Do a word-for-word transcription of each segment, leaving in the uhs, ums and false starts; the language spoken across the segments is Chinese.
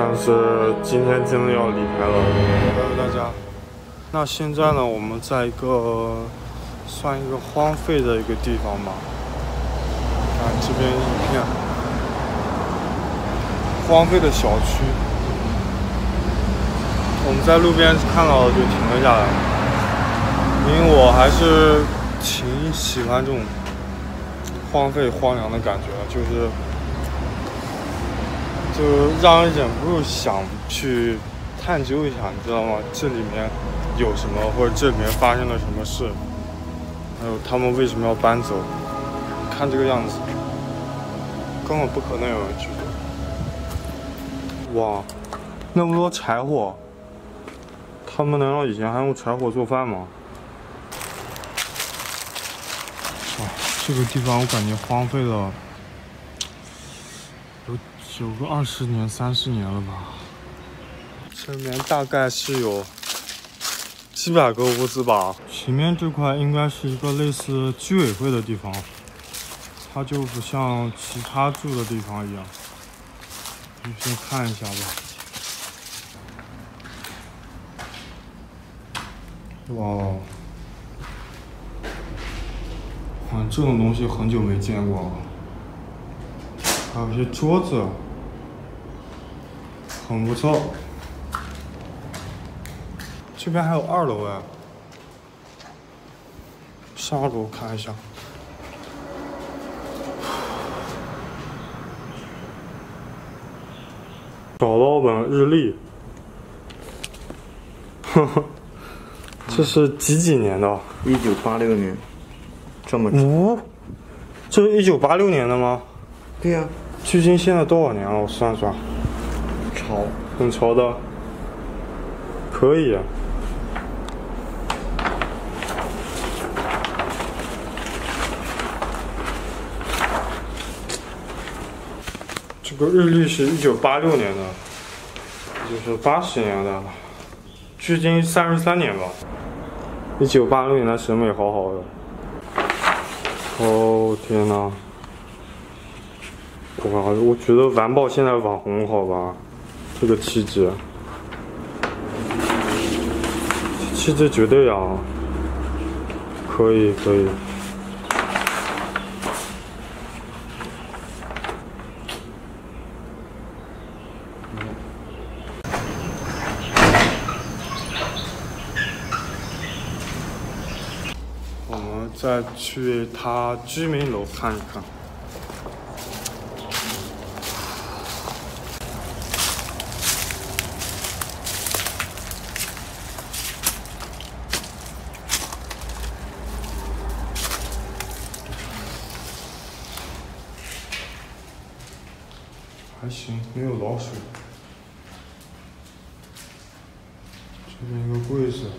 但是今天真的要离开了。Hello 大家，那现在呢，我们在一个算一个荒废的一个地方吧。看这边一片荒废的小区，我们在路边看到就停了下来，因为我还是挺喜欢这种荒废荒凉的感觉，就是就让人忍不住想去探究一下，你知道吗？这里面有什么，或者这里面发生了什么事，还有他们为什么要搬走？看这个样子，根本不可能有人去做。哇，那么多柴火，他们难道以前还用柴火做饭吗？哇，这个地方我感觉荒废了有有个二十年、三十年了吧。这里面大概是有几百个屋子吧。前面这块应该是一个类似居委会的地方，它就不像其他住的地方一样。你先看一下吧。哇，哇，这种东西很久没见过了。还有一些桌子，很不错。这边还有二楼哎，上二楼看一下。找到本日历，呵呵，这是几几年的？ 一九八六年，这么五、哦，这是一九八六年的吗？ 对呀、啊， 距今现在多少年了？我算算， 潮， 很潮的，可以、啊。这个日历是一九八六年的，就是八十年代了，距今三十三年吧。一九八六年的审美好好的。哦天哪！哇，我觉得完爆现在网红好吧，这个气质，气质绝对啊，可以可以。我们再去他居民楼看一看。还行，没有老鼠。这边一个柜子。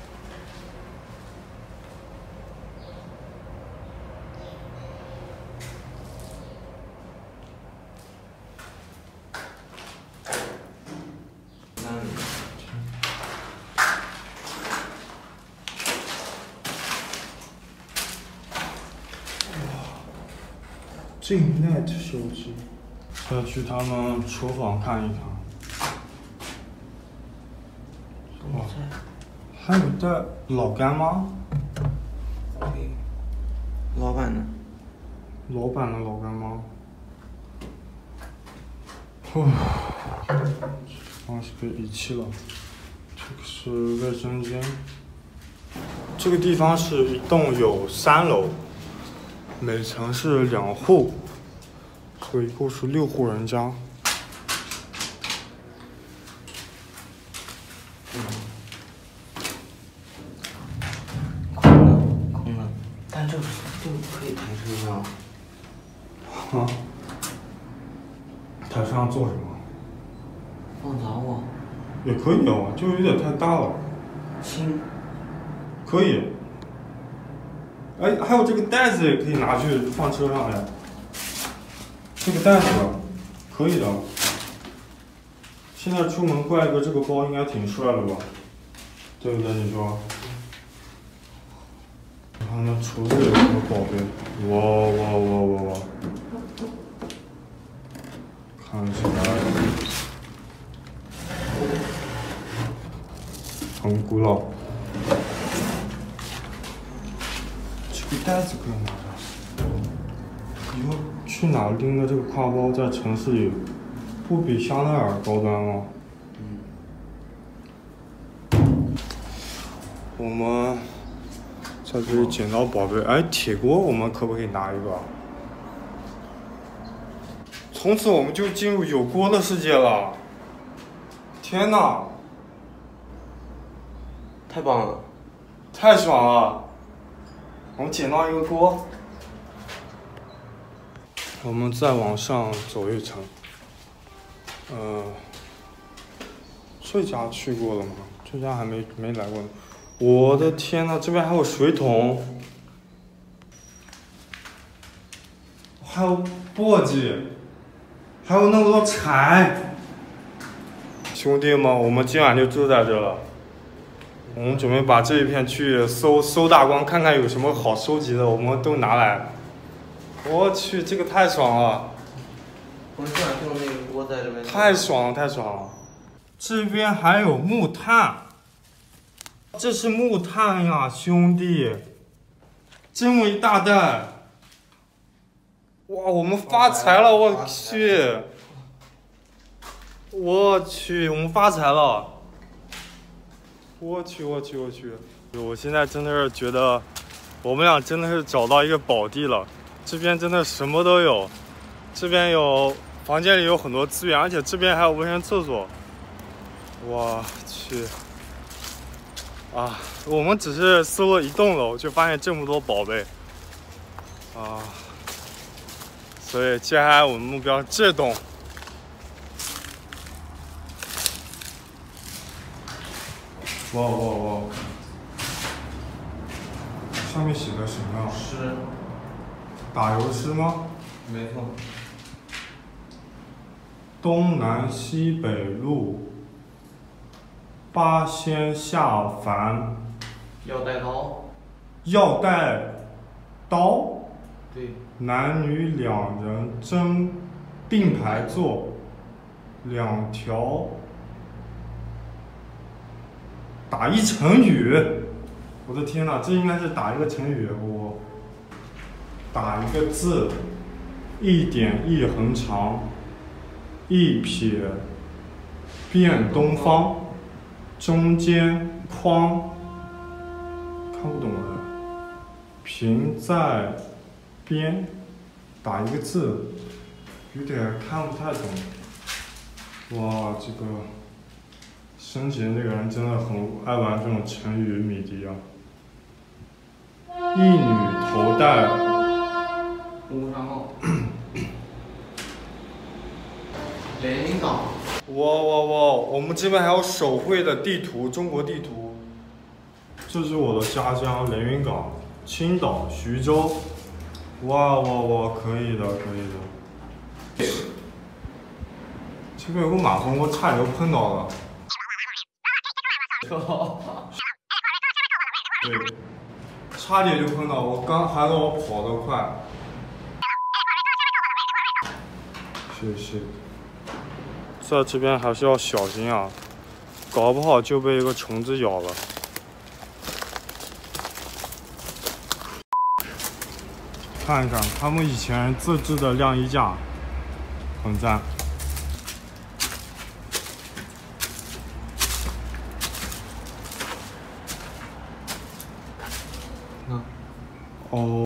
静net手机。再去他们厨房看一看。哇，还有带老干妈。 对，老板呢？ 老板的老干妈。哇，啊是被遗弃了。这个是卫生间。这个地方是一栋有三楼，每层是两户。所以一共是六户人家。 嗯，空了，空了。但这这可以抬升上。 啊？抬升上做什么？ 放杂物。 也可以哦，就有点太大了。 轻。 可以。哎，还有这个袋子也可以拿去放车上呀。这个袋子可以的，现在出门挂一个这个包应该挺帅的吧？对不对？你说？然后那橱子有什么宝贝？哇哇哇哇哇！看起来很古老。这个袋子可以拿着，以后去哪拎个这个挎包，在城市里不比香奈儿高端吗？嗯。我们在这里捡到宝贝，哎，铁锅我们可不可以拿一个？从此我们就进入有锅的世界了。天哪！ 太棒了， 太爽了！我们捡到一个锅，我们再往上走一层。呃，这家去过了吗？这家还没没来过呢。我的天呐，这边还有水桶，还有簸箕，还有那么多柴。兄弟们，我们今晚就住在这了。我们准备把这一片区域搜搜大光，看看有什么好收集的，我们都拿来。我去，这个太爽了！ 我们今晚用那个锅在这边。 太爽了，太爽了！这边还有木炭，这是木炭呀，兄弟！这么一大袋，哇，我们发财了！我去，我去，我们发财了！我去，我去，我去！我现在真的是觉得，我们俩真的是找到一个宝地了。这边真的什么都有，这边有房间里有很多资源，而且这边还有卫生厕所。我去！啊，我们只是搜了一栋楼，就发现这么多宝贝。啊！所以接下来我们目标这栋。哇哇哇！上面写的什么呀？ 诗。 打油诗吗？ 没错。 东南西北路，八仙下凡。 要带刀。 要带刀。 对。 男女两人争并排坐，两条。打一成语，我的天哪，这应该是打一个成语。我打一个字，一点一横长，一撇变东方，中间框，看不懂了。平在边，打一个字，有点看不太懂。哇，这个。生前这个人真的很爱玩这种成语谜题啊！一女头戴乌纱帽，连云港。 哇哇哇！我们这边还有手绘的地图，中国地图。这是我的家乡连云港，青岛、徐州。哇哇哇！可以的，可以的。这边有个马蜂窝，差点就碰到了。对，差点就碰到，我刚还好我跑得快。谢谢。在这边还是要小心啊，搞不好就被一个虫子咬了。看一看他们以前自制的晾衣架，很赞。哦，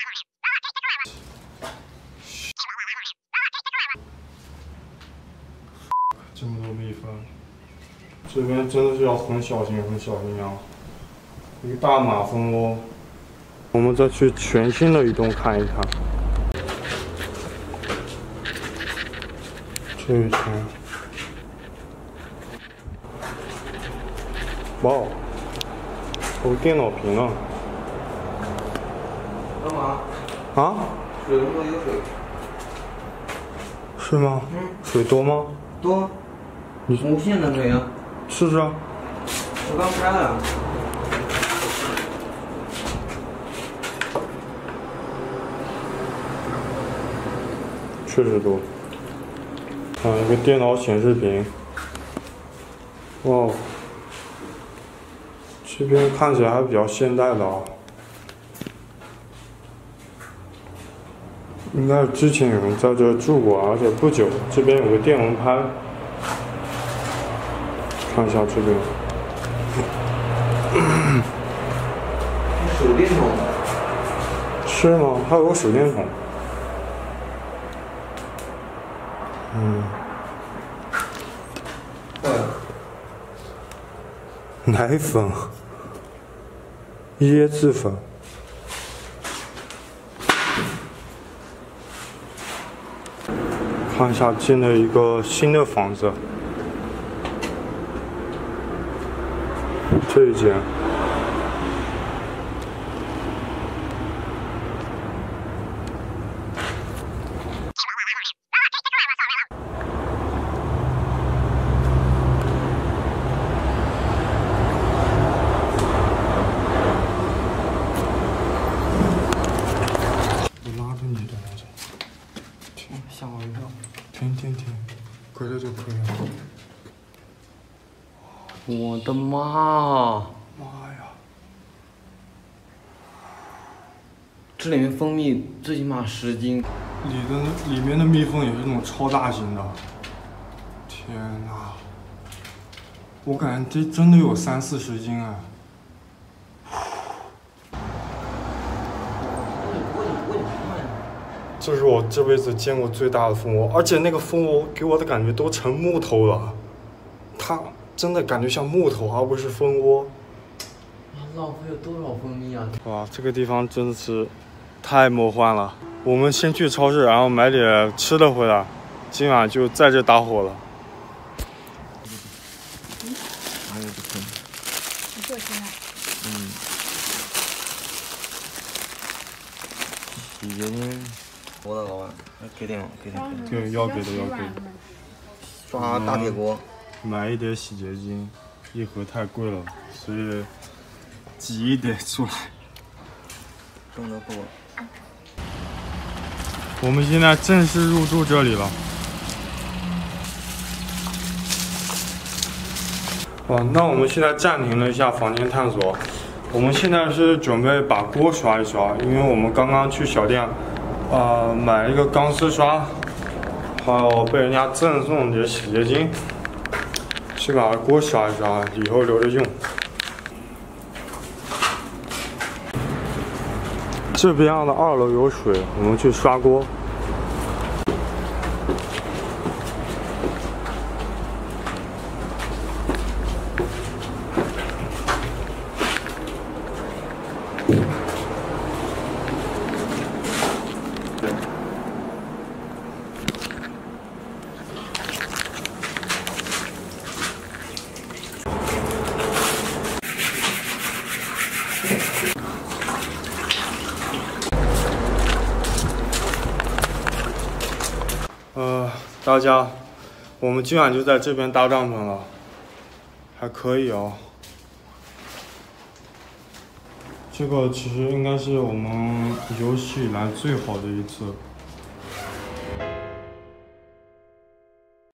这么多蜜蜂，这边真的是要很小心，很小心啊！一个大马蜂窝，我们再去全新的一栋看一看。这一层，哇，有电脑屏啊！ 干嘛？ 啊？ 水龙头有水。 是吗？ 嗯。 水多吗？ 多。你无限的水啊。 试试啊。 我刚开了。 确实多。啊，一个电脑显示屏。哇。 这边看起来还比较现代的啊，应该是之前有人在这住过，而且不久。这边有个电蚊拍，看一下这边。 手电筒。 是吗？还有个手电筒。嗯。奶粉。椰子粉。看一下进了一个新的房子，这一间。我拉着你的那种。 吓我一跳！ 停停停，搁这就可以了。 我的妈！ 妈呀！ 这里面蜂蜜最起码十斤。 里的里面的蜜蜂也是那种超大型的。天哪！我感觉这真的有三四十斤哎。这是我这辈子见过最大的蜂窝，而且那个蜂窝给我的感觉都成木头了，它真的感觉像木头，而不是蜂窝。 浪费了多少蜂蜜啊！ 哇，这个地方真的是太魔幻了。我们先去超市，然后买点吃的回来，今晚就在这打火了。 还有这个。 你做起来。 嗯。洗洁精。多的老板，给点给点。 对，要给的要给的。 刷大铁锅。 买一点洗洁精，一盒太贵了，所以挤一点出来。 种的多。 我们现在正式入住这里了。哦，那我们现在暂停了一下房间探索。我们现在是准备把锅刷一刷，因为我们刚刚去小店。呃，买了一个钢丝刷，还有被人家赠送的洗洁精，去把锅刷一刷，以后留着用。这边的二楼有水，我们去刷锅。呃，大家，我们今晚就在这边搭帐篷了，还可以哦。这个其实应该是我们有史以来最好的一次。